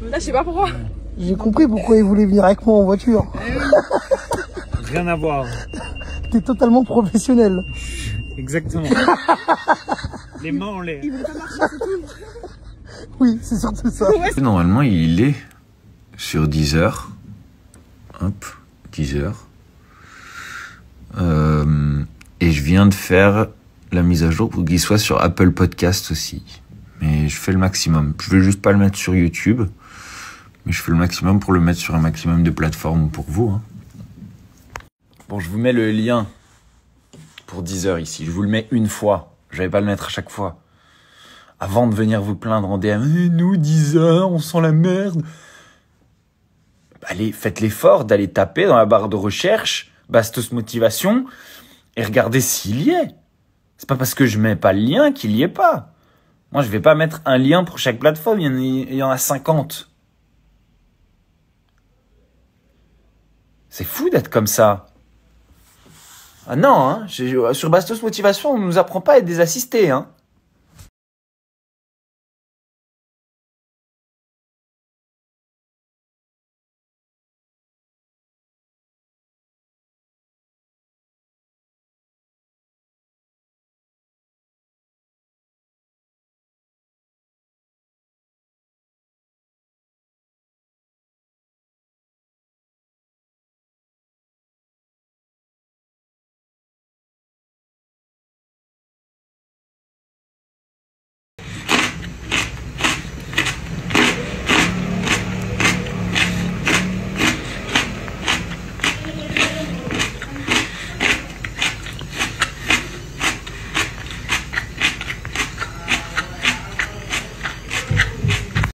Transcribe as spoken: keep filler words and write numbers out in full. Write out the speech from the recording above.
Là, je sais pas pourquoi. J'ai compris pourquoi il voulait venir avec moi en voiture. Rien à voir. T'es totalement professionnel. Exactement. Les mains en l'air. Il voulait pas marcher, c'est tout. Oui, c'est surtout ça. Ouais. Normalement, il est sur Deezer. Hop, Deezer. Euh, et je viens de faire la mise à jour pour qu'il soit sur Apple Podcast aussi. Mais je fais le maximum. Je vais juste pas le mettre sur YouTube. Mais je fais le maximum pour le mettre sur un maximum de plateformes pour vous. Hein. Bon, je vous mets le lien pour Deezer ici. Je vous le mets une fois. Je vais pas le mettre à chaque fois. Avant de venir vous plaindre en D M. Eh, nous, Deezer, on sent la merde. Allez, faites l'effort d'aller taper dans la barre de recherche Bastos Motivation et regardez s'il y est. C'est pas parce que je mets pas le lien qu'il y est pas. Moi, je vais pas mettre un lien pour chaque plateforme. Il y en a, il y en a cinquante. C'est fou d'être comme ça. Ah non, hein, sur Bastos Motivation, on nous apprend pas à être des assistés, hein.